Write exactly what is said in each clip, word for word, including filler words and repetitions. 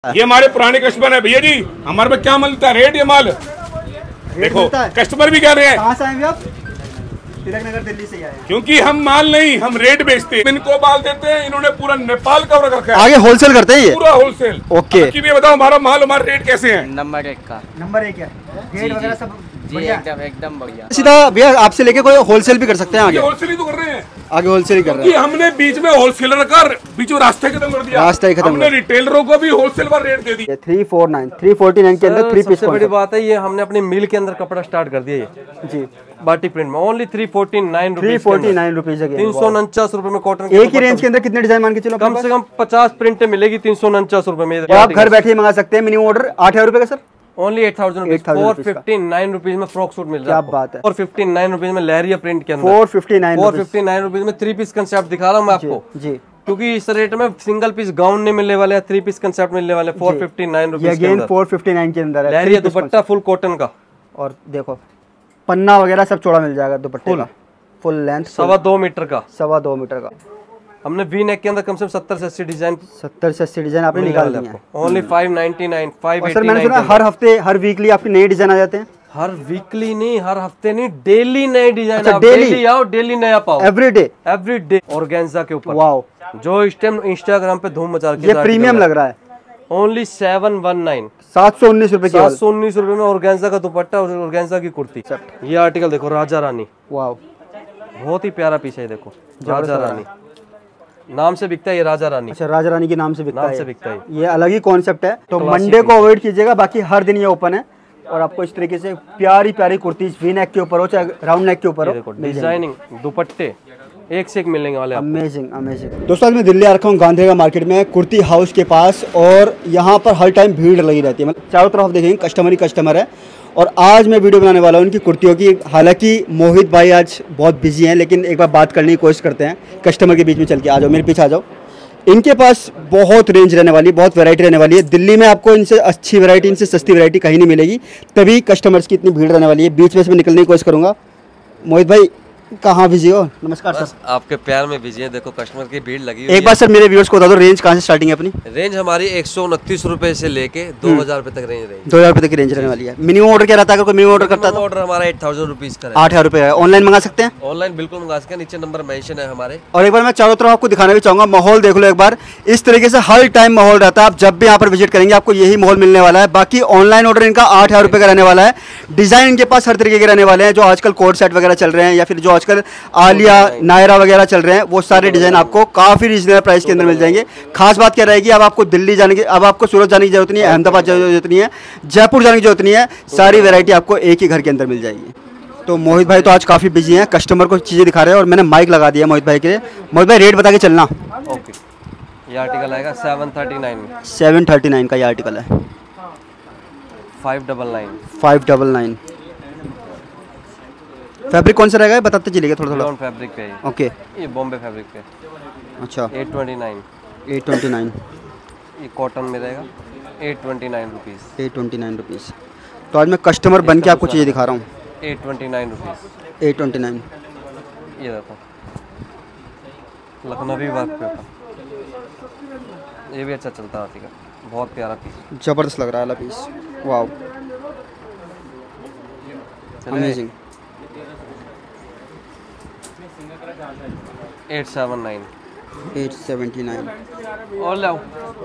ये हमारे पुराने कस्टमर है भैया जी, हमारे में क्या मिलता है रेट, ये माल देखो कस्टमर भी कह रहे हैं। कहाँ से आए आप? तिलक नगर दिल्ली से आए। क्योंकि हम माल नहीं, हम रेट बेचते हैं। इनको माल देते हैं, इन्होंने पूरा नेपाल कवर कर रखा है। आगे होलसेल करते हैं ये? पूरा होलसेल। ओके। कि भी बताओ हमारा माल, हमारे रेट कैसे हैं? नंबर एक का नंबर एक है, रेट वगैरह सब जी एकदम एकदम बढ़िया। सीधा भैया आपसे लेके कोई होलसेल भी कर सकते हैं आगे? होलसेल ही तो कर रहे हैं, आगे होलसेल ही कर रहे हैं। हमने बीच में होलसेलर का बीच में रास्ता खत्म कर दिया, रास्ता ही खत्म। हमने रिटेलरों को भी होलसेल पर रेट दे दिया। Three four nine three forty nine के अंदर थ्री पीस। सबसे बड़ी बात है ये हमने अपनी मिल के अंदर कपड़ा स्टार्ट कर दिया ये जी, बाटिक प्रिंट में only three forty nine three forty nine rupees तीन सौ उनचास रूपए में कॉटन। एक ही रेंज के अंदर कितने डिजाइन मान के चलो? कम से कम पचास प्रिंट मिलेगी तीन सौ उनचास रूपए में। आप घर बैठे मंगा सकते हैं, मिनिमम ऑर्डर आठ हजार रुपए का sir. Only eight thousand four fifty nine rupees में फ्रॉक सूट मिल रहा है। क्या बात है। फोर फिफ्टी नाइन रुपीज में लहरिया प्रिंट के अंदर four fifty nine four fifty nine rupees में थ्री पीस कंसेप्ट दिखा रहा हूँ मैं आपको जी, क्योंकि इस रेट में सिंगल पीस गाउन नहीं मिलने वाले हैं, थ्री पीस कंसेप्ट मिलने वाले फोर फिफ्टी नाइन रुपीज के अंदर। फोर फिफ्टी नाइन के अंदर लहरिया दुपट्टा फुल कॉटन का, और देखो पन्ना वगैरह सब चौड़ा मिल जाएगा दुपट्टे का, फुल लेंथ सवा दो मीटर का, सवा दो मीटर का। हमने वी नेक के अंदर कम से कम सत्तर से अस्सी डिजाइन सत्तर से अस्सी डिजाइन आपने निकाल दिए हैं। Only five ninety nine five sir मैंने सुना हर हफ्ते हर वीकली आपके नए डिजाइन आ जाते हैं? हर वीकली नहीं, हर हफ्ते नहीं, डेली नए डिजाइन। अच्छा, आप डेली डेली आओ, डेली नया पाओ, every day every day. Organza के ऊपर वाओ, जो इस टाइम इंस्टाग्राम पे धूम मचा रही है, ये प्रीमियम लग रहा है। ओनली सेवन वन नाइन सात सौ उन्नीस रुपए सात सौ उन्नीस रुपए में ऑर्गेन्जा का दुपट्टा और ऑर्गेन्जा की कुर्ती। ये आर्टिकल देखो, राजा रानी, वाओ बहुत ही प्यारा पीस है। देखो राजा रानी नाम से बिकता है ये, राजा रानी। अच्छा, राजा रानी के नाम से बिकता नाम है, से बिकता है ये अलग ही कॉन्सेप्ट है। तो मंडे को अवॉइड कीजिएगा, बाकी हर दिन ये ओपन है। और आपको इस तरीके से प्यारी प्यारी कुर्तीज वी नेक के ऊपर हो चाहे राउंड नेक के ऊपर हो, डिजाइनिंग दुपट्टे एक से एक मिलेंगे वाले। Amazing amazing. दोस्तों आज मैं दिल्ली आ रखा हूँ गांधीनगर मार्केट में, कुर्ती हाउस के पास, और यहाँ पर हर टाइम भीड़ लगी रहती है। मतलब चारों तरफ देखेंगे कस्टमर ही कस्टमर है। और आज मैं वीडियो बनाने वाला हूँ उनकी कुर्तियों की। हालांकि मोहित भाई आज बहुत बिजी हैं, लेकिन एक बार बात करने की कोशिश करते हैं कस्टमर के बीच में। चल के आ जाओ, मेरे पीछे आ जाओ। इनके पास बहुत रेंज रहने वाली है, बहुत वैरायटी रहने वाली है। दिल्ली में आपको इनसे अच्छी वैरायटी, इनसे सस्ती वैरायटी कहीं नहीं मिलेगी, तभी कस्टमर्स की इतनी भीड़ रहने वाली है। बीच में से मैं निकलने की कोशिश करूँगा। मोहित भाई कहाँ बिजी हो? नमस्कार सर। आपके प्यार में बिजी है, देखो कस्टमर की भीड़ लगी हुई एक बार सर मेरे व्यूअर्स को बता दो, रेंज कहाँ से स्टार्टिंग है अपनी? रेंज हमारी एक सौ उनतीस रुपए से लेके दो हजार रुपए तक रेंज रहेगी। दो हजार रुपए तक की रेंज रहने वाली है। मिनिमम ऑर्डर क्या रहता है? अगर कोई मिनिमम ऑर्डर करता है तो ऑर्डर हमारा एट थाउजेंड रुपीज का आठ हजार रुपए है। ऑनलाइन मंगा सकते हैं? ऑनलाइन बिल्कुल मंगा सकते हैं, नीचे नंबर मेंशन है हमारे। और एक बार मैं चारों तरफ आपको दिखाना भी चाहूंगा, माहौल देख लो एक बार। इस तरीके से हर टाइम माहौल रहता है, आप जब भी यहाँ पर विजिट करेंगे आपको यही माहौल मिलने वाला है। बाकी ऑनलाइन ऑर्डर इनका आठ हजार रुपए का रहने वाला है। डिजाइन इनके पास हर तरीके के रहने वाले हैं, जो आजकल कोड सेट वगैरह चल रहे हैं, या फिर जो आजकल आलिया नायरा वगैरह चल रहे हैं, वो सारे डिजाइन आपको काफी रीजनेबल प्राइस के अंदर मिल जाएंगे। खास बात क्या रहेगी, अब आपको दिल्ली जाने की, अब आपको सूरत जाने की जरूरत नहीं है, अहमदाबाद जाने की जरूरत नहीं है, जयपुर जाने की जरूरत नहीं है। सारी वैरायटी आपको एक ही घर के अंदर मिल जाएगी। तो मोहित भाई तो आज काफी बिजी हैं, कस्टमर को चीजें दिखा रहे हैं, और मैंने माइक लगा दिया मोहित भाई के लिए। मोहित भाई रेट बता के चलना। ओके, ये आर्टिकल आएगा सेवन थर्टी नाइन में। सेवन थर्टी नाइन का ये आर्टिकल है। Five double nine five double nine fabric कौन सा रहेगा बताते चलिएगा थोड़ा थोड़ा। फैब्रिक पे है। ओके, ये बॉम्बे फैब्रिक पे। अच्छा, eight twenty nine eight twenty nine ये कॉटन में रहेगा, eight twenty nine rupees eight twenty nine rupees. तो आज मैं कस्टमर बन के आपको चीज़ें दिखा रहा हूँ। Eight twenty nine rupees eight twenty nine ये देखो लखनवी वर्क पे ऊपर, ये भी अच्छा चलता है आर्टिकल, बहुत प्यारा पीस, ज़बरदस्त लग रहा है piece. Wow, amazing. Eight seven nine eight seventy nine और लाओ।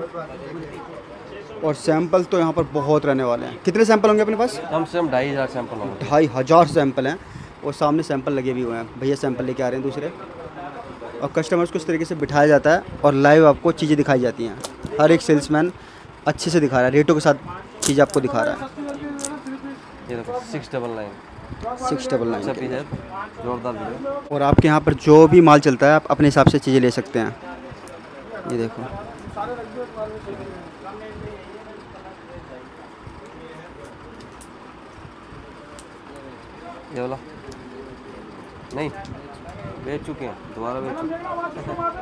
और सैंपल तो यहाँ पर बहुत रहने वाले हैं। कितने सैंपल होंगे अपने पास? कम से कम ढाई हज़ार सैंपल होंगे। ढाई हज़ार सैंपल हैं, और सामने सैंपल लगे भी हुए हैं। भैया सैंपल लेके आ रहे हैं दूसरे, और कस्टमर्स को इस तरीके से बिठाया जाता है और लाइव आपको चीज़ें दिखाई जाती हैं। हर एक सेल्समैन अच्छे से दिखा रहा है, रेटों के साथ चीज़ आपको दिखा रहा है। ये देखो six double nine six double nine जोरदार वीडियो। और आपके यहाँ पर जो भी माल चलता है आप अपने हिसाब से चीज़ें ले सकते हैं। ये देखो, ये वाला नहीं बेच चुके हैं, दोबारा बेच चुके।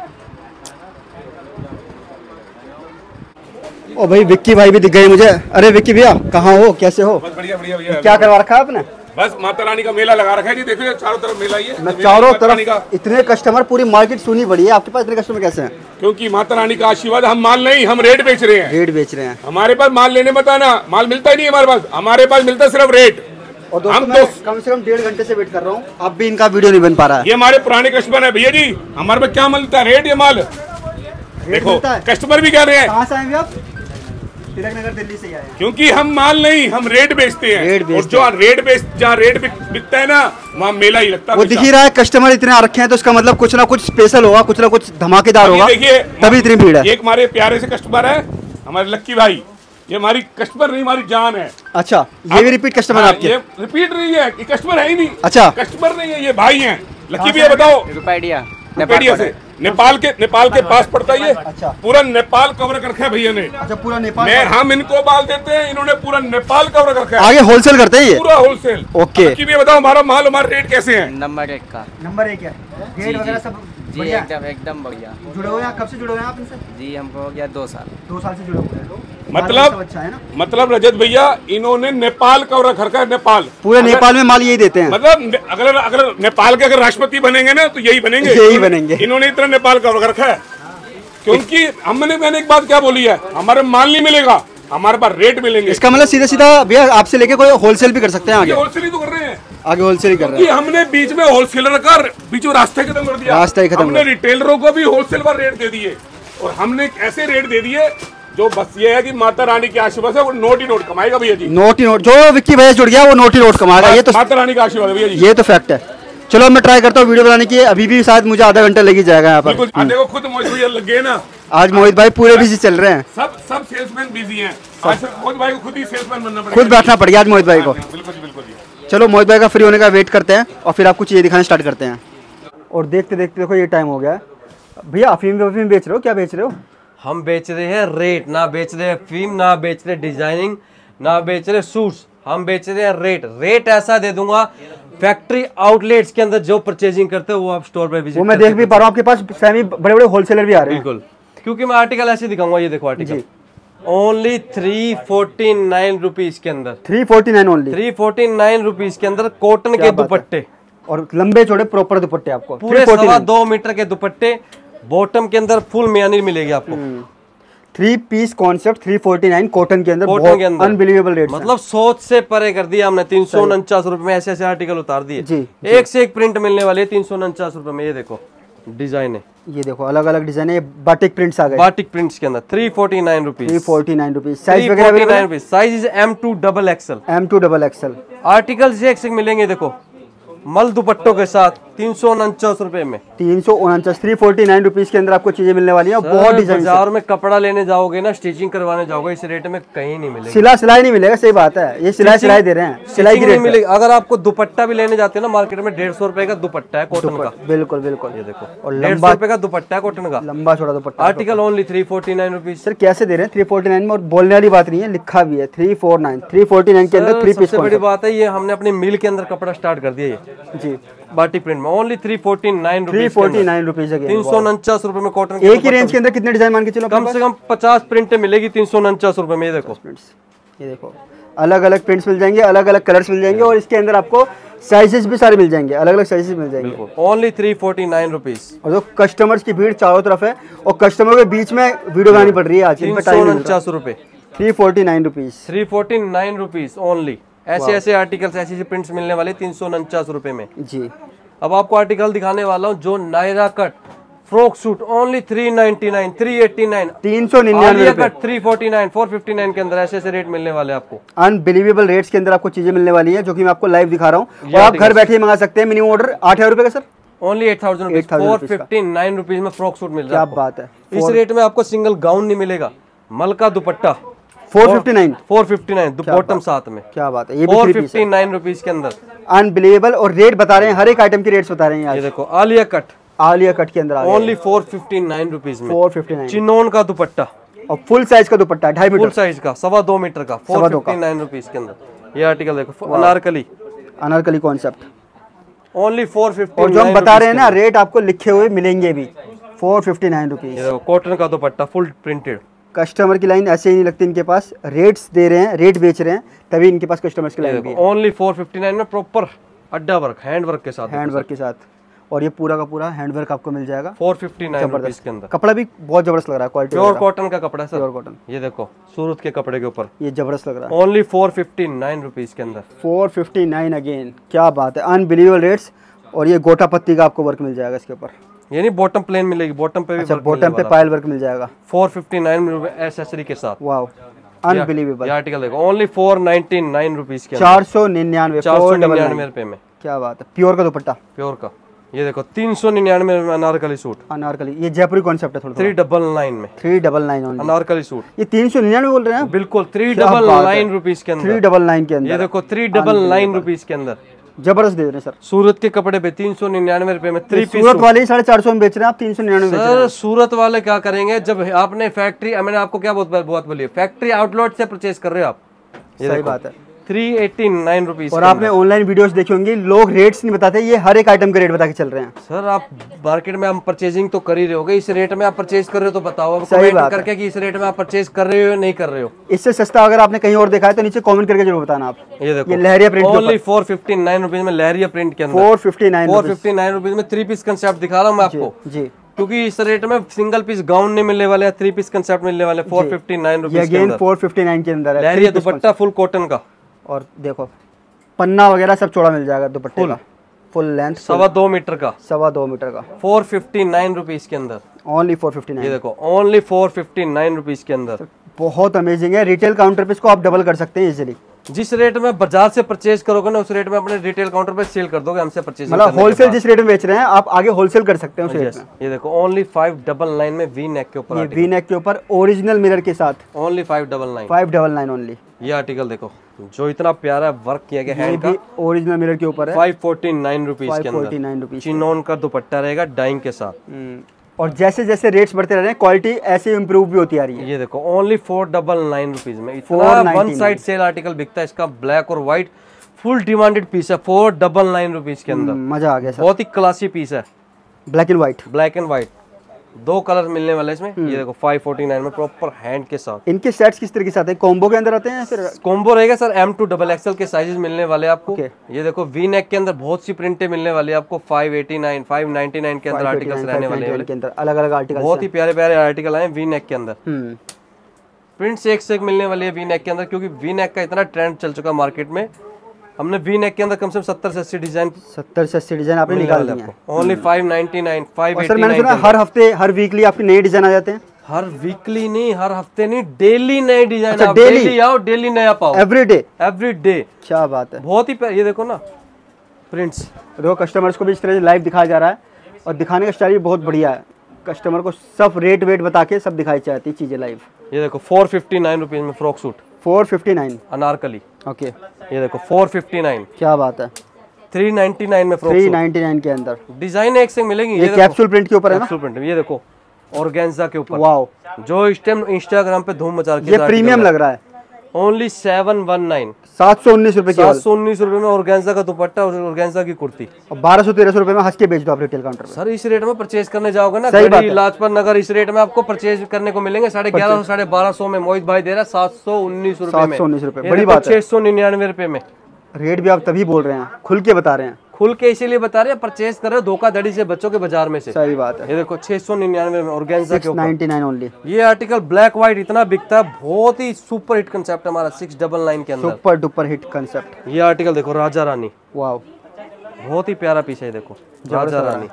ओ भाई विक्की भाई भी दिख गए मुझे। अरे विक्की भैया कहाँ हो, कैसे हो? बढ़िया बढ़िया भैया। क्या करवा रखा है आपने? बस माता रानी का मेला लगा रखा है जी, देखिए चारों तरफ मेला ही है। मैं चारों तरफ इतने कस्टमर, पूरी मार्केट सुनी पड़ी है आपके पास, इतने कस्टमर कैसे हैं? क्योंकि माता रानी का आशीर्वाद। हम माल नहीं, हम रेट बेच रहे हैं। रेट बेच रहे हैं। हमारे पास माल लेने मत आना, माल मिलता ही नहीं हमारे पास, हमारे पास मिलता सिर्फ रेट। और दोस्तों हम मैं तो कम से कम डेढ़ घंटे से वेट कर रहा हूँ, अब भी इनका वीडियो नहीं बन पा रहा है। ये हमारे पुराने कस्टमर है भैया जी, हमारे पास क्या मिलता है? रेट। ये माल देखो, कस्टमर भी कह रहे हैं। कहाँ से आएंगे आप? तिलक नगर दिल्ली से आए हैं। क्योंकि हम माल नहीं, हम रेट बेचते हैं। रेट बेचते और जो रेट बेच जहाँ रेट बिकता है ना, वहाँ मेला ही लगता है। वो दिख ही रहा है, कस्टमर इतने आ रखे हैं, तो इसका मतलब कुछ ना कुछ स्पेशल होगा, कुछ ना कुछ धमाकेदार होगा। देखिए तभी इतनी भीड़ है। एक हमारे प्यारे से कस्टमर है, हमारे लक्की भाई। ये हमारी कस्टमर नहीं, हमारी जान है। अच्छा, ये भी रिपीट कस्टमर हाँ, आपके? ये रिपीट नहीं है, ये कस्टमर है ही नहीं। अच्छा, कस्टमर नहीं है, ये भाई हैं। लक्की भैया बताओ। रुपैडिया रुपैडिया से, नेपाल के नेपाल के पास पड़ता है ये। अच्छा। पूरा नेपाल कवर कर रखा है भैया ने। अच्छा, पूरा नेपाल। मैं हम इनको बाल देते हैं, इन्होंने पूरा नेपाल कवर कर रखा है। आगे होलसेल करते हैं ये? पूरा होलसेल। ओके। लक्की भैया बताओ, हमारा माल, हमारे रेट कैसे हैं? नंबर एक का। नंबर एक है, रेट वगैरह सब जी बढ़िया? एकदम एकदम बढ़िया। जुड़े हुए हैं? कब से जुड़े हुए हैं आप इनसे? जी हमको हो गया दो साल। दो साल से जुड़े हुए हैं। मतलब सब अच्छा है ना? मतलब रजत भैया, इन्होंने नेपाल कवर रख रखा है। नेपाल, पूरे अगर- नेपाल में माल यही देते हैं? मतलब अगर अगर नेपाल के अगर राष्ट्रपति बनेंगे ना, तो यही बनेंगे। यही बनेंगे। इन्होंने इतना नेपाल कवर कर रखा है। क्योंकि हमने मैंने एक बात क्या बोली है, हमारे माल नहीं मिलेगा, हमारे पास रेट मिलेंगे। इसका मतलब सीधा सीधा भैया आपसे लेके कोई होलसेल भी कर सकते हैं आगे? होलसेल ही तो कर रहे हैं, आगे होलसेल ही कर रहे कि हैं। हमने बीच में होलसेलर का बीच में रास्ता ही खत्म कर दिया। रास्ता ही खत्म हमने कर- रिटेलरों को भी होलसेल पर रेट दे दिए, और हमने ऐसे रेट दे दिए जो बस ये है कि माता रानी के आशीर्वाद से वो नोट ही नोट कमाएगा भैया जी। नोट ही नोट, जो विक्की भैया जुड़ गया वो नोट ही नोट कमाएगा। ये तो माता रानी का आशीर्वाद है भैया जी। ये तो फैक्ट है। चलो मैं ट्राई करता हूँ वीडियो बनाने की, अभी भी शायद मुझे आधा घंटा लग ही जाएगा यहाँ पर। बिल्कुल। आज देखो खुद मोहित भैया लग गए ना, आज मोहित भाई पूरे बिजी चल रहे हैं। सब सब सेल्समैन बिजी हैं। आज मोहित भाई को खुद ही सेल्समैन बनना पड़ेगा। खुद बैठना पड़ गया आज मोहित भाई को। बिल्कुल बिल्कुल जी। चलो मोहित भाई का फ्री होने का वेट करते हैं और फिर आपको चीज़ें दिखाना स्टार्ट करते हैं। और देखते देखते देखो ये टाइम हो गया है। भैया अफीम अफीम बेच रहे हो? क्या बेच रहे हो? हम बेच रहे हैं रेट, ना बेच रहे हैं फीम, ना बेच रहे डिजाइनिंग, ना बेच रहे सूट्स। हम बेच रहे हैं रेट। रेट ऐसा दे दूंगा, फैक्ट्री आउटलेट्स के अंदर जो परचेजिंग करते हो वो आप स्टोर पे विजिट। वो मैं देख भी पा रहा हूँ, आपके पास सेमी बड़े बड़े होलसेलर भी आ रहे हैं। बिल्कुल, क्योंकि मैं आर्टिकल ऐसे दिखाऊंगा। ये देखो article only three forty nine rupees के अंदर, three forty nine only. Three forty nine rupees के अंदर कॉटन के दुपट्टे, और लंबे चौड़े प्रॉपर दुपट्टे आपको पूरे सवा दो मीटर के दुपट्टे, बॉटम के अंदर फुल म्यानी मिलेगी आपको। Three piece concept three forty nine cotton के अंदर, कॉटन के अंदर अनबिलीवेबल रेट। मतलब सोच से परे कर दिया हमने। तीन सौ उनचास रुपए में ऐसे ऐसे आर्टिकल उतार दिए जी, एक से एक प्रिंट मिलने वाले है तीन सौ उनचास रुपए में। ये देखो डिजाइन है, ये देखो अलग अलग डिजाइन है, बाटिक प्रिंट्स आ गए। बाटिक प्रिंट्स के अंदर three forty nine rupees, three forty nine rupees. Size वगैरह? Size is M to double XL, M to double XL. Article से एक से एक मिलेंगे। देखो मल दुपट्टों के साथ तीन सौ उनचास रुपए में, तीन सौ उनचास थ्री फोर्टी नाइन रुपीज के अंदर आपको चीजें मिलने वाली हैं। बहुत डिजाइन। बाजार में कपड़ा लेने जाओगे ना, स्टिचिंग करवाने जाओगे, इस रेट में कहीं नहीं मिलेगा। सिला सिलाई नहीं मिलेगा, सही बात है। ये सिलाई सिलाई दे रहे हैं, सिलाई की नहीं रेट मिलेगा। अगर आपको दुपट्टा भी लेने जाते हैं ना मार्केट में, डेढ़ सौ रुपए का दुपट्टा है कॉटन का। बिल्कुल बिल्कुल। ये देखो और डेढ़ सौ रुपए का दुपट्टा है कॉटन का, लंबा छोटा दुपट्टा। Article only three forty nine rupees. Sir कैसे दे रहे हैं थ्री फोर्टी नाइन में? और बोलने वाली बात नहीं है, लिखा भी है three four nine three forty nine के अंदर थ्री पीस। सबसे बड़ी बात है ये हमने अपने मिल के अंदर कपड़ा स्टार्ट कर दिया। ये जी बाटिक प्रिंट में only three forty nine three forty nine rupees है। तीन सौ उनचास रुपए में कॉटन। एक ही रेंज के अंदर कितने डिजाइन मान के चलो? कम से कम पचास प्रिंटें मिलेगी तीन सौ उनचास रुपए में। ये देखो प्रिंट्स, ये देखो अलग अलग प्रिंट्स मिल जाएंगे, अलग अलग कलर्स मिल जाएंगे, और इसके अंदर आपको साइजेस भी सारे मिल जाएंगे, अलग अलग साइजेस मिल जाएंगे। Only three forty nine rupees. और जो कस्टमर्स की भीड़ चारों तरफ है, और कस्टमर के बीच में वीडियो बनानी पड़ रही है आज। तीन सौ उनचास रुपए, three forty nine rupees, three forty nine rupees only. ऐसे ऐसे आर्टिकल्स, ऐसे ऐसे प्रिंट्स मिलने वाले तीन सौ उनचास रुपए में जी। अब आपको आर्टिकल दिखाने वाला हूँ जो Naira cut frock suit only three ninety nine, three eighty nine, तीन सौ निन्यानवे रुपए, three forty nine, four fifty nine के अंदर ऐसे ऐसे रेट मिलने वाले आपको। अनबिलीवेबल रेट्स के अंदर आपको चीजें मिलने वाली है, जो कि मैं आपको लाइव दिखा रहा हूँ। और आप घर बैठे मंगा सकते हैं। मिनिमम ऑर्डर आठ हजार रुपए का sir, only eight thousand rupees, four fifty nine rupees में फ्रॉक सूट मिल रहा है। क्या बात है। इस रेट में आपको सिंगल गाउन नहीं मिलेगा, मल का दुपट्टा four fifty nine, four fifty nine bottom साथ में। क्या बात है। ये भी four three piece fifty nine rupees के अंदर अनबिलीवेबल। और रेट बता रहे हैं, हर एक आइटम की रेट्स बता रहे हैं ये आज। देखो आलिया कट, आलिया कट के अंदर only four fifty nine rupees में, फोर फिफ्टी नाइन। चिनोन का दुपट्टा और फुल साइज का दुपट्टा ढाई फुल मीटर साइज का, सवा दो मीटर का, फोर फिफ्टी नाइन रुपीज के अंदर। ये आर्टिकल देखो Anarkali, Anarkali concept only four fifty. और जो हम बता रहे हैं ना, रेट आपको लिखे हुए मिलेंगे भी, four fifty nine rupees. Cotton का दुपट्टा फुल प्रिंटेड, कस्टमर की लाइन ऐसे ही नहीं लगती इनके पास, रेट्स दे रहे हैं, रेट बेच रहे हैं, तभी इनके पास कस्टमर्स की लाइन भी है। ओनली फोर फिफ्टी नाइन में प्रॉपर अड्डा वर्क, हैंड वर्क के साथ, हैंड वर्क के साथ, और ये पूरा का पूरा हैंड वर्क आपको मिल जाएगा फोर फिफ्टी नाइन रुपीस के अंदर। कपड़ा भी बहुत जबरदस्त लग रहा है, क्वालिटी प्योर कॉटन का कपड़ा है सर, प्योर कॉटन। ये देखो सूरत के कपड़े के ऊपर, ये जबरदस्त लग रहा है। Only four fifty nine rupees के अंदर, फोर फिफ्टी नाइन अगेन, क्या बात है, अनबिलीवेबल रेट्स। और ये गोटा पत्ती का आपको वर्क मिल जाएगा इसके ऊपर, ये नहीं बॉटम प्लेन मिलेगी, बॉटम पे भी अच्छा वर्क बॉटम पे पायल वर्क मिल जाएगा फोर फिफ्टी नाइन एसेसरी के साथ। Wow, unbelievable. ये आर्टिकल देखो only four ninety nine rupees के चार सौ निन्यानवे चार सौ निन्यानवे रुपए में, क्या बात है, प्योर का दुपट्टा, प्योर का। ये देखो तीन सौ निन्यानवे में अनारकली सूट, अनारकली, ये जयपुरी कॉन्सेप्ट है थोड़ा थ्री डबल नाइन में, three double nine only anarkali suit. ये तीन सौ निन्यानवे बोल रहे हैं, बिल्कुल थ्री क्या डबल बात नाइन है। रुपीस के अंदर, थ्री डबल नाइन के अंदर, ये देखो थ्री डबल नाइन रुपीस के अंदर जबरदस्त दे रहे हैं सर। सूरत के कपड़े पे तीन सौ निन्यानवे रुपए में थ्री पीस। सूरत वाले ही साढ़े चार सौ में बेच रहे हैं, आप तीन सौ निन्यानवे बेच रहे सर हैं। सूरत वाले क्या करेंगे, जब आपने फैक्ट्री, मैंने आपको क्या बहुत बहुत बोली, फैक्ट्री आउटलेट से परचेज कर रहे हो आप, ये सही देखो बात है। Three eighty nine rupees. और आपने ऑनलाइन वीडियोस देखी होंगी, लोग रेट्स नहीं बताते, ये हर एक आइटम का रेट बता के चल रहे हैं। सर आप मार्केट में हम परचेजिंग तो कर ही रहे होगे, इस रेट में आप परचेज कर रहे हो तो बताओ सही कमेंट बात है। करके कि इस रेट में आप परचेज कर रहे हो या नहीं कर रहे हो। इससे सस्ता अगर आपने कहीं और देखा है तो नीचे कमेंट करके जरूर बताना आप। ये देखो ये leheriya print only four fifty nine rupees में लहरिया प्रिंट के अंदर, four fifty nine four fifty nine rupees में थ्री पीस कंसेप्ट दिखा रहा हूँ मैं आपको, जी, क्योंकि इस रेट में सिंगल पीस गाउन नहीं मिलने वाले, थ्री पीस कंसेप्ट मिलने वाले फोर फिफ्टी नाइन ये रुपीज के अगेन अंदर। फोर फिफ्टी नाइन के अंदर है, लहरिया दुपट्टा फुल कॉटन का, और देखो पन्ना वगैरह सब चौड़ा मिल जाएगा दुपट्टे का, फुल लेंथ, सवा दो मीटर का, सवा दो मीटर का, फोर फिफ्टी नाइन रुपीज के अंदर, ओनली फोर फिफ्टी ये नाइन। देखो only four fifty nine rupees के अंदर। बहुत अमेजिंग है, रिटेल काउंटर पे इसको आप डबल कर सकते हैं इजीली। जिस रेट में बाजार से परचेज करोगे ना, उस रेट में अपने रिटेल काउंटर पे सेल कर दोगे हमसे परचेज, मतलब होलसेल जिस रेट में बेच रहे हैं आप आगे होलसेल कर सकते हैं उस रेट में। ये देखो ओनली फाइव डबल नाइन में वी नेक के ऊपर, ये वी नेक के ऊपर ओरिजिनल मिरर के साथ, only five double nine, five double nine only. ये आर्टिकल देखो जो इतना प्यारा वर्क किया गया ये हैंड का, भी ओरिजिनल मिरर के ऊपर है, फाइव फोर्टी नाइन रुपीज के फाइव फोर्टी अंदर, नाइन रुपीज। चिनोन का दुपट्टा रहेगा डाइंग के साथ। हम्म, और जैसे जैसे रेट्स बढ़ते रह रहे हैं क्वालिटी ऐसे इम्प्रूव भी होती आ रही है। ये देखो only four double nine rupees में इतना four ninety one side sale article बिकता है, इसका ब्लैक और व्हाइट फुल डिमांडेड पीस है, फोर डबल नाइन रुपीज के अंदर, मजा आ गया सर। बहुत ही क्लासी पीस है, black and white, black and white दो कलर मिलने वाले इसमें। ये देखो फाइव फोर्टी नाइन में प्रॉपर हैंड के साथ। इनके सेट्स किस तरीके से आते हैं, कॉम्बो के अंदर आते हैं या फिर कॉम्बो रहेगा sir, M to double XL sizes साइजेस मिलने वाले आपको। Okay. ये देखो वी नेक के अंदर बहुत सी प्रिंटें मिलने वाली है आपको, five eighty nine, five ninety nine के अंदर आर्टिकल्स रहने वाले हैं, के अंदर अलग अलग आर्टिकल, बहुत ही प्यारे प्यारे आर्टिकल आए वी नेक के अंदर। हम्म, प्रिंट्स एक से एक मिलने वाली है वी नेक के अंदर, क्योंकि वी नेक का इतना ट्रेंड चल चुका मार्केट में। हमने वी नेक के अंदर कम से कम सत्तर से अस्सी डिजाइन सत्तर से अस्सी डिजाइन आपने निकाल दिए हैं। Only five ninety nine, five और सर मैंने सुना हर हफ्ते हर वीकली आपके नए डिजाइन आ जाते हैं, हर वीकली नहीं, हर हफ्ते नहीं, डेली नए डिजाइन। अच्छा, आप daily? डेली आओ, डेली नया पाओ, एवरी डे। Every day. क्या बात है, बहुत ही प्यारे, ये देखो ना प्रिंट्स, देखो कस्टमर्स को भी इस तरह से लाइव दिखाया जा रहा है, और दिखाने का स्टाइल भी बहुत बढ़िया है। कस्टमर को सब रेट वेट बता के सब दिखाई चाहती है चीजें लाइव। ये देखो फोर फिफ्टी नाइन रुपीज में frock suit, four fifty nine, anarkali. Okay, ये देखो फोर फिफ्टी नाइन, क्या बात है, थ्री नाइनटी नाइन में frock three suit, ninety nine के अंदर डिजाइन एक से मिलेंगी। ये ये देखो कैप्सूल प्रिंट के ऊपर है ना, कैप्सूल प्रिंट, ये देखो ऑर्गेन्जा के ऊपर, वाओ, जो इस टाइम इंस्टाग्राम पे धूम मचा रखी है। ये प्रीमियम लग रहा है। ओनली सेवन वन नाइन, सात सौ उन्नीस रुपए सात की, सौ उन्नीस रुपए में ऑर्गेन्जा का दुपट्टा और ऑर्गेन्जा की कुर्ती। और बारह सौ तेरह सौ रुपए में हंस के बेच दो आप रिटेल काउंटर पे। सर इस रेट में परचेज करने जाओगे ना, सही बात गड़ी है। लाजपत नगर, इस रेट में आपको परचेज करने को मिलेंगे साढ़े ग्यारह सौ साढ़े बारह सौ में। मोहित भाई दे रहा है सात सौ उन्नीस रुपए सात में, सौ उन्नीस रुपए, बड़ी बात है। छह सौ निन्यानवे रुपए में। रेट भी आप तभी बोल रहे हैं, खुल के बता रहे हैं। खुल के इसीलिए बता रहे हैं, परचेज कर रहे हो धोखाधड़ी से बच्चों के बाजार में से। सही बात है, ये देखो छह सौ निन्यानवे में ऑर्गेन्जा के ऊपर, नाइनटी नाइन ओनली। ये आर्टिकल ब्लैक व्हाइट इतना बिकता है, बहुत ही सुपर हिट कंसेप्ट हमारा सिक्स डबल नाइन के अंदर। Super duper hit concept. ये आर्टिकल देखो राजा रानी, वाओ, बहुत ही प्यारा पीस है। देखो राजा रानी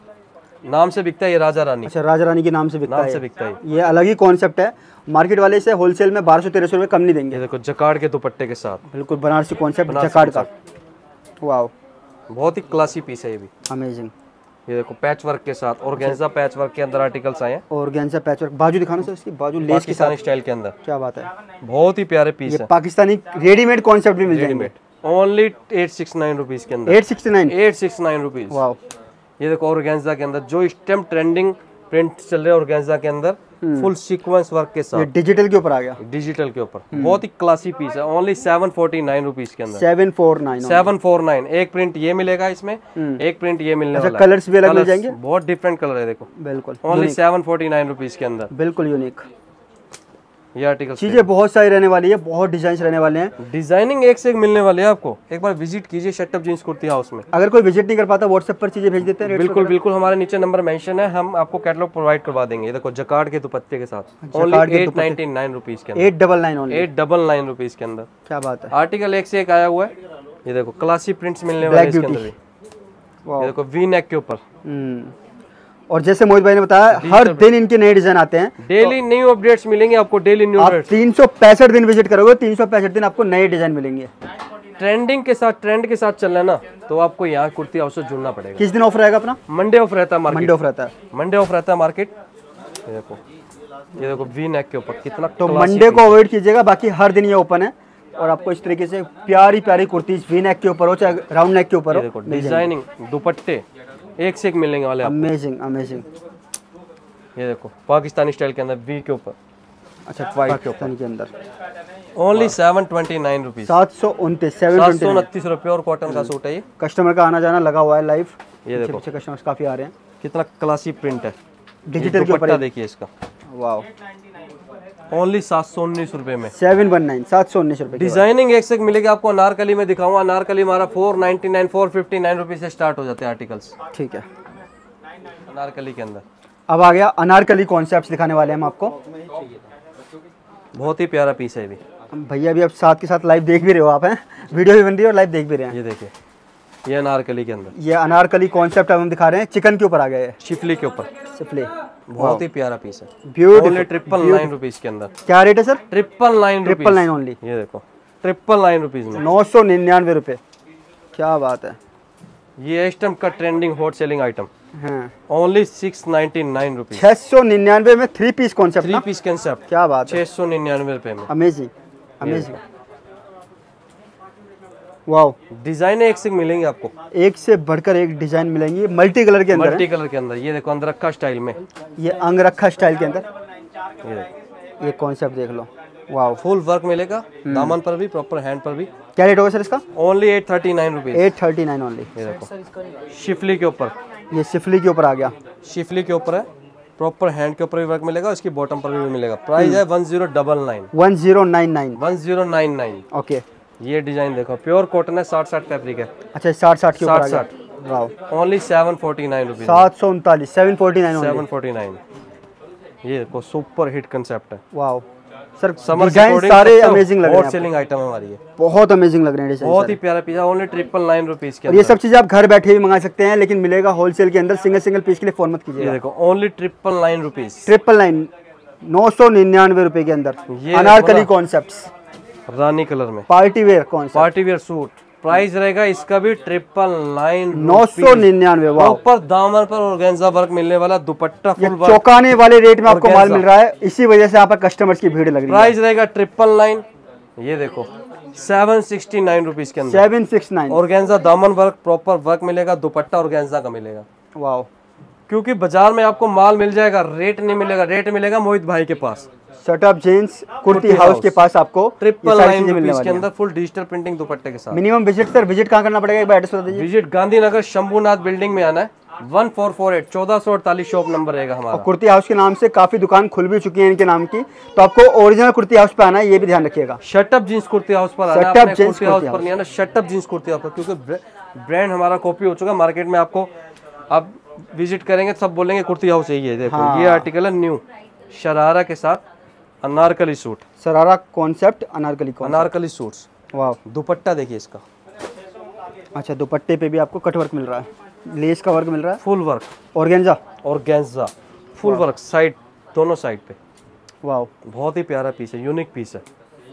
नाम से बिकता है ये, राजा रानी अच्छा, राजा रानी के नाम से बिकता नाम है से ये। बिकता है। ये अलग ही कॉन्सेप्ट है, मार्केट वाले से होलसेल में बारह सौ तेरह सौ रुपए कम नहीं देंगे। ये देखो जकार्ड के दुपट्टे के साथ, बिल्कुल बनारसी कॉन्सेप्ट, बनारसी जकार्ड का, वाओ, बहुत ही क्लासी पीस है ये भी। अमेजिंग। ये देखो पैच वर्क के साथ, ऑर्गेन्जा पैच वर्क के अंदर आर्टिकल्स आए हैं, और गेंजा पैच वर्क, बाजू दिखाना सर इसकी, बाजू लेस के साथ, पाकिस्तानी स्टाइल के अंदर। क्या बात है, बहुत ही प्यारे पीस ये है, पाकिस्तानी रेडीमेड कॉन्सेप्ट भी मिल जाएंगे। Readymade only eight six nine rupees के अंदर, eight sixty nine, eight six nine rupees. Wow, ये देखो ऑर्गेन्जा के अंदर जो इस टाइम ट्रेंडिंग प्रिंट चल रहे हैं ऑर्गेन्जा के अंदर, फुल सीक्वेंस वर्क के ये साथ, डिजिटल के ऊपर आ गया। डिजिटल के ऊपर, बहुत ही क्लासी पीस है। Only seven forty nine rupees के अंदर, seven four nine, seven four nine. एक प्रिंट ये मिलेगा इसमें, एक प्रिंट ये मिलने अच्छा, वाला है। कलर्स भी अलग मिल Colours जाएंगे? बहुत डिफरेंट कलर है देखो, बिल्कुल only seven forty nine rupees के अंदर। बिल्कुल यूनिक। ये आर्टिकल चीजें बहुत सारी रहने वाली है, बहुत डिजाइन रहने वाले हैं। डिजाइनिंग एक से एक मिलने वाले हैं आपको। एक बार विजिट कीजिए शटअप जींस कुर्ती हाउस में। अगर कोई विजिट नहीं कर पाता व्हाट्सएप पर चीजें भेज देते हैं? बिल्कुल बिल्कुल, हमारे नीचे नंबर मेंशन है, हम आपको कैटलॉग प्रोवाइड करवा देंगे। ये देखो जकार्ड के दुपट्टे के साथ only eight ninety nine rupees के अंदर, eight double nine only, eight double nine rupees के अंदर। क्या बात है। आर्टिकल एक से एक आया हुआ है। ये देखो क्लासी प्रिंट्स मिलने वाले हैं इसके अंदर भी। ये देखो वी नेक के ऊपर। और जैसे मोहित भाई ने बताया हर दिन इनके नए डिजाइन आते हैं, डेली न्यू अपडेट्स मिलेंगे आपको, डेली न्यू आप अपडेट्स। तीन सौ पैंसठ दिन विजिट करोगे, तीन सौ पैंसठ दिन आपको नए डिजाइन मिलेंगे। ट्रेंडिंग के साथ, ट्रेंड के साथ चलना है ना, तो आपको यहाँ कुर्ती हाउस से जुड़ना पड़ेगा। किस दिन ऑफ रहेगा अपना? मंडे ऑफ रहता है मार्केट। मंडे ऑफ रहता है, मंडे ऑफ रहता है मार्केट। ये देखो, ये देखो वी नेक के ऊपर कितना। तो मंडे को अवॉइड कीजिएगा, बाकी हर दिन ये ओपन है। और आपको इस तरीके से प्यारी प्यारी कुर्ती वी नेक के ऊपर हो चाहे राउंड नेक के ऊपर हो, देखो डिजाइनिंग दुपट्टे एक से एक मिलेंगे वाले। Amazing amazing. ये देखो पाकिस्तानी स्टाइल के अंदर वी के ऊपर। अच्छा, वाइट के ऊपर के अंदर only seven twenty nine rupees, सात सौ उनतीस, सेवन सात सौ उनतीस रुपये। और कॉटन का सूट है ये। कस्टमर का आना जाना लगा हुआ है लाइव। ये देखो कस्टमर्स काफी आ रहे हैं। कितना क्लासी प्रिंट है, डिजिटल के ऊपर देखिए इसका। वाओ, ओनली सात सौ उन्नीस रुपए में सेवन वन नाइन, सात सौ उन्नीस रुपए। डिजाइनिंग एक से एक मिलेगी आपको। अनारकली में दिखाऊंगा, अनारकली हमारा four ninety nine, four fifty nine rupees से स्टार्ट हो जाते हैं आर्टिकल्स। ठीक है, अनारकली के अंदर अब आ गया अनारकली कॉन्सेप्ट दिखाने वाले हैं हम आपको। बहुत ही प्यारा पीस है भी। भैया भी अब साथ के साथ लाइव देख भी रहे हो आप, हैं वीडियो भी बन रही है और लाइव देख भी रहे हैं। ये देखिए, ये अनारकली के अंदर, ये अनारकली कॉन्सेप्ट हम दिखा रहे हैं, चिकन के ऊपर आ गया है, शिफली के ऊपर। सिफले, बहुत ही प्यारा पीस है। ब्यूटीफुल। ट्रिपल नाइन रुपीज के अंदर। क्या रेट है sir? Triple nine triple nine only. ये देखो ट्रिपल नाइन रुपीज में, नौ सौ निन्यानवे रुपये। क्या बात है। ये इस टाइम का ट्रेंडिंग हॉट सेलिंग आइटम। हाँ, only six ninety nine rupees, छह सौ निन्यानवे में three piece concept. Three piece concept. क्या बात है, छह सौ निन्यानवे रुपए में। Amazing amazing. वाओ, डिजाइन एक से एक मिलेंगे आपको, एक से बढ़कर एक डिजाइन मिलेंगी मल्टी कलर के अंदर। मल्टी कलर के अंदर। ये देखो अंदरखा स्टाइल में, ये अंगरखा स्टाइल के अंदर। ये देखो ये कॉन्सेप्ट देख लो। वाओ, फुल वर्क मिलेगा, दामन पर भी, प्रॉपर हैंड पर भी। क्या रेट होगा सर इसका? Only eight thirty nine rupees. Eight thirty nine only. ये देखो शिफली के ऊपर, ये सिफली के ऊपर आ गया। शिफली के ऊपर है, प्रॉपर हैंड के ऊपर भी वर्क मिलेगा, इसकी बॉटम पर भी मिलेगा। प्राइस है one zero double nine, one zero nine nine. One zero nine nine. Okay, ये डिजाइन देखो, प्योर कॉटन है, साठ साठ फैब्रिक है। अच्छा, साठ साठ के ऊपर आ साठ गया। Wow, only seven forty nine rupees, सात सौ उनतालीस, seven forty nine only. Seven forty nine. ये देखो सुपर हिट कंसेप्ट है। वाओ सर, समर डिजाइन सारे अमेजिंग लग रहे हैं। सेलिंग आइटम है हमारी ये, बहुत अमेजिंग लग रहे हैं डिजाइन। बहुत ही प्यारा पीस है। ओनली ट्रिपल नाइन रुपीज के और ये सब चीजें आप घर बैठे भी मंगा सकते हैं, लेकिन मिलेगा होलसेल के अंदर। सिंगल सिंगल पीस के लिए फोन मत ये कीजिए। देखो only triple nine rupees, triple nine, नौ सौ निन्यानवे रुपए के अंदर। ये अनारकली कॉन्सेप्ट्स, रानी कलर में, party wear concept, party wear suit. Price रहेगा इसका भी ट्रिपल नाइन, नौ सौ निन्यानवे। वाओ, ऊपर दामन पर ऑर्गेन्जा वर्क मिलने वाला, दुपट्टा ये फुल वर्क। चौंकाने वाले रेट में आपको माल ऑर्गेन्जा। मिल रहा है, इसी वजह से यहाँ पर कस्टमर्स की भीड़ लग रही है। प्राइस रहेगा ट्रिपल नाइन। ये देखो सेवन सिक्सटी नाइन रुपीज के अंदर, सेवन सिक्स नाइन। ऑर्गेन्जा दामन वर्क, प्रॉपर वर्क मिलेगा, दुपट्टा ऑर्गेन्जा का मिलेगा। वाओ, क्योंकि बाजार में आपको माल मिल जाएगा, रेट नहीं मिलेगा। रेट मिलेगा मोहित भाई के पास, शटअप जींस कुर्ती हाउस के पास आपको ट्रिपल नाइन रुपीज के अंदर, फुल डिजिटल प्रिंटिंग दुपट्टे के साथ। मिनिमम विजिट सर, विजिट कहाँ करना पड़ेगा एक बार एड्रेस बता दीजिए। विजिट गांधीनगर शंभुनाथ बिल्डिंग में आना है, वन फोर फोर एट, चौदह सौ अड़तालीस शॉप नंबर रहेगा हमारा। कुर्ती हाउस के नाम से काफी दुकान खुल भी चुकी है इनके नाम की, तो आपको ओरिजिनल कुर्ती हाउस पे आना है, ये भी ध्यान रखिएगा। शटअप जींस कुर्ती हाउस पर आना, शटअप अपने जींस कुर्ती हाउस कुर्ती पर नहीं आना, शटअप जींस कुर्ती हाउस पर, क्योंकि ब्रांड हमारा कॉपी हो चुका है मार्केट में। आपको आप विजिट करेंगे सब बोलेंगे कुर्ती हाउस यही है। देखो हाँ। ये आर्टिकल है न्यू, शरारा के साथ anarkali suit, sharara concept anarkali concept, anarkali suits. वाह, दुपट्टा देखिए इसका। अच्छा, दुपट्टे पे भी आपको कट वर्क मिल रहा है, लेस का वर्क मिल रहा है, फुल वर्क, ऑर्गेन्जा और गेंजा फुल वर्क, साइड दोनों साइड पे। वाह, बहुत ही प्यारा पीस है, यूनिक पीस है।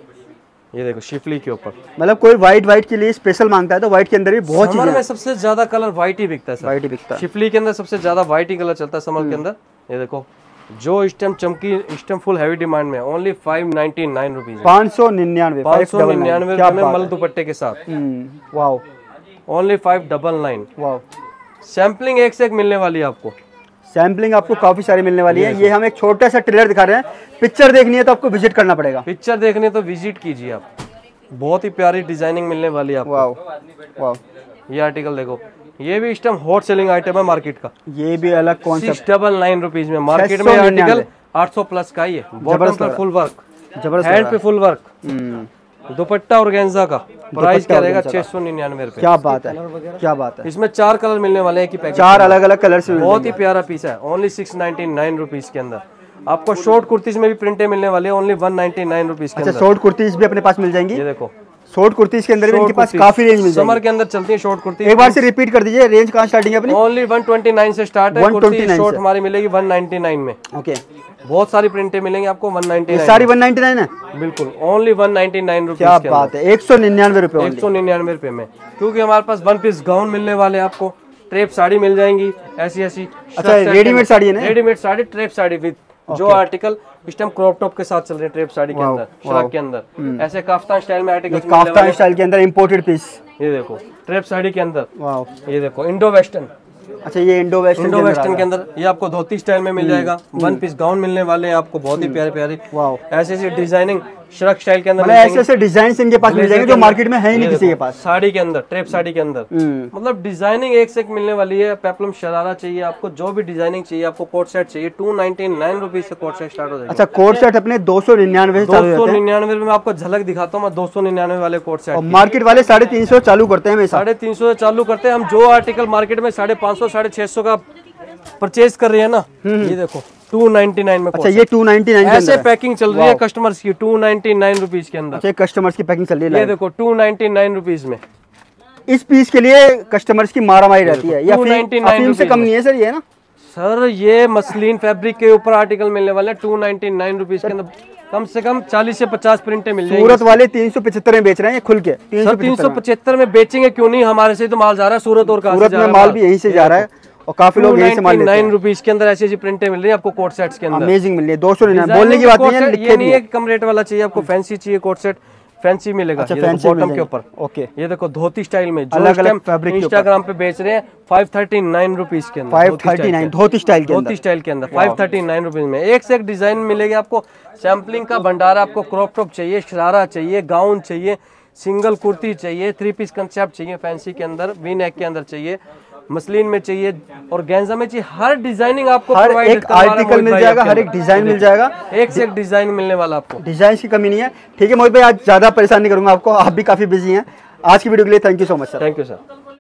ये देखो शिफली के ऊपर, मतलब कोई व्हाइट व्हाइट के लिए स्पेशल मांगता है तो व्हाइट के अंदर भी बहुत समर चीजें में सबसे ज्यादा कलर व्हाइट ही बिकता है सर। व्हाइट ही बिकता है। शिफली के अंदर सबसे ज्यादा व्हाइट ही कलर चलता है समर के अंदर। ये देखो जो इस टाइम चमकी, इस टाइम फुल हैवी डिमांड में, only five ninety nine rupees, पाँच सौ निन्यानवे, पाँच सौ निन्यानवे रुपए में मल दुपट्टे के साथ। वाह, ओनली फाइव डबल नाइन। वाह, सैम्पलिंग एक से एक मिलने वाली है आपको। सैम्पलिंग आपको काफी सारी मिलने वाली है। ये हम एक छोटा सा ट्रेलर दिखा रहे हैं, पिक्चर देखनी है तो आपको विजिट करना पड़ेगा। पिक्चर देखने तो विजिट कीजिए आप, बहुत ही प्यारी डिजाइनिंग मिलने वाली है आपको। वाह वाह, ये आर्टिकल देखो, ये भी इस टाइम हॉट सेलिंग आइटम है मार्केट का। ये भी अलग कॉन्सेप्ट, सिक्स डबल नाइन रुपीज में, मार्केट में आर्टिकल आठ सौ प्लस का ही है। बॉटम पर फुल वर्क, जबरदस्त हैंड लग पे रहा फुल वर्क, हम्म, दुपट्टा और गेंजा का प्राइस क्या रहेगा? ऑर्गेन्जा छह सौ निन्यानवे रुपए। क्या बात है, क्या बात है। इसमें चार कलर मिलने वाले हैं कि पैकेट, चार अलग अलग कलर से मिल बहुत ही प्यारा पीस है। Only six ninety nine rupees के अंदर आपको शॉर्ट कुर्तीज में भी प्रिंटें मिलने वाले हैं, only one ninety nine rupees के अच्छा, अंदर। शॉर्ट कुर्तीज भी अपने पास मिल जाएंगी। ये देखो शॉर्ट कुर्तीज के अंदर भी इनके पास कुर्ती। काफी रेंज मिल समर जाएगी। के अंदर चलती है शॉर्ट कुर्ती। एक बार से रिपीट कर दीजिए, रेंज कहाँ स्टार्टिंग है अपनी? ओनली वन ट्वेंटी नाइन से स्टार्ट है one twenty kurti, nine short से। हमारी मिलेगी वन नाइनटी नाइन में। ओके, बहुत सारी प्रिंटें मिलेंगी आपको वन नाइनटी नाइन, सारी वन नाइनटी नाइन है। बिल्कुल only one ninety nine rupees क्या के बात है, एक सौ निन्यानवे रुपए एक सौ निन्यानवे रुपए में, क्योंकि हमारे पास वन पीस गाउन मिलने वाले हैं आपको, ट्रेप साड़ी मिल जाएंगी ऐसी ऐसी। अच्छा, रेडीमेड साड़ी है ना? Readymade sari, drape sari with जो आर्टिकल इस टाइम क्रॉप टॉप के साथ चल रहे हैं, ट्रेप साड़ी के अंदर, श्रग के अंदर ऐसे काफ्तान स्टाइल में आर्टिकल, काफ्तान स्टाइल के अंदर इम्पोर्टेड पीस। ये देखो ट्रेप साड़ी के अंदर, वाह, ये देखो इंडो वेस्टर्न, अच्छा ये इंडो वेस्टर्न इंडो वेस्टर्न के अंदर ये आपको धोती स्टाइल में मिल जाएगा। वन पीस गाउन मिलने वाले हैं आपको, बहुत ही प्यारे प्यारे, वाह, ऐसे ऐसे डिजाइनिंग श्रग स्टाइल के अंदर मतलब ऐसे ऐसे डिजाइन इनके पास मिल जाएंगे जो मार्केट में है ही नहीं किसी के पास। साड़ी के अंदर, ट्रेप साड़ी के अंदर, हम्म, मतलब डिजाइनिंग एक से एक मिलने वाली है। पेप्लम शरारा चाहिए आपको, जो भी डिजाइनिंग चाहिए आपको, कोट सेट चाहिए, टू नाइनटी नाइन रुपीज से कोट सेट स्टार्ट हो जाएगा। अच्छा, कोट सेट अपने दो सौ निन्यानवे से दो चालू सौ होते हैं निन्यानवे में आपको झलक दिखाता हूँ मैं, दो सौ निन्यानवे वाले कोट और सेट मार्केट वाले साढ़े तीन सौ चालू करते हैं हमेशा। साढ़े तीन सौ से चालू करते हैं हम। जो आर्टिकल मार्केट में साढ़े पाँच सौ साढ़े छह सौ का परचेज कर रहे हैं ना, ये देखो टू नाइनटी नाइन में। अच्छा, ये टू नाइनटी नाइन के ऐसे अंदर है। पैकिंग चल रही है कस्टमर्स की, टू नाइनटी नाइन रुपीज के अंदर। अच्छा, कस्टमर्स की पैकिंग चल रही है ये live। देखो टू नाइनटी नाइन रुपीज में। इस पीस के लिए कस्टमर्स की मारामारी रहती है, या टू नाइनटी फिर नाइन अफीम से कम नहीं है सर ये ना? सर ये मसलिन फैब्रिक के ऊपर आर्टिकल मिलने वाले हैं टू नाइनटी नाइन रुपीज के अंदर, कम से कम चालीस से पचास प्रिंटें मिल जाएंगी। सूरत वाले तीन सौ पचहत्तर में बेच रहे हैं ये खुल के। सर तीन सौ पचहत्तर में बेचेंगे क्यों नहीं, हमारे से तो माल जा रहा है सूरत, और कहाँ से सूरत जा में रहा है माल भी यहीं से जा रहा है और काफी लोग यहीं से माल लेते नाइन हैं। रुपीज के अंदर ऐसी ऐसी प्रिंटें मिल रही है आपको कोट सेट्स के अंदर। अमेजिंग मिल रही है, दो सौ निन्यानवे बोलने की बात नहीं है, ये लिखे भी नहीं है है। कि कम रेट वाला चाहिए आपको, फैंसी चाहिए कोट सेट, फैंसी मिलेगा। अच्छा, ये देखो फैंसी बॉटम मिल के ऊपर, ओके, ये देखो धोती स्टाइल में, जो अलग-अलग इस टाइम फैब्रिक के ऊपर। इंस्टाग्राम पे बेच रहे हैं फाइव थर्टी नाइन रुपीज के अंदर, five thirty nine dhoti style के धोती अंदर। स्टाइल के अंदर फाइव थर्टी नाइन रुपीज में एक से एक डिजाइन मिलेगी आपको। सैम्पलिंग का भंडारा, आपको क्रॉप टॉप चाहिए, शरारा चाहिए, गाउन चाहिए, सिंगल कुर्ती चाहिए, थ्री पीस कंसेप्ट चाहिए, फैंसी के अंदर, वी नेक के अंदर चाहिए, मसलिन में चाहिए और गेंजा में चाहिए, हर डिजाइनिंग आपको हर provide एक करवा रहा है आर्टिकल मोहित मिल भाई जाएगा, आपके हर एक अंदर। डिजाइन मिल जाएगा, एक से एक डिजाइन मिलने वाला आपको, डिजाइन की कमी नहीं है। ठीक है मोहित भाई, आज ज्यादा परेशान नहीं करूंगा आपको, आप भी काफी बिजी हैं। आज की वीडियो के लिए thank you so much sir. Thank you sir.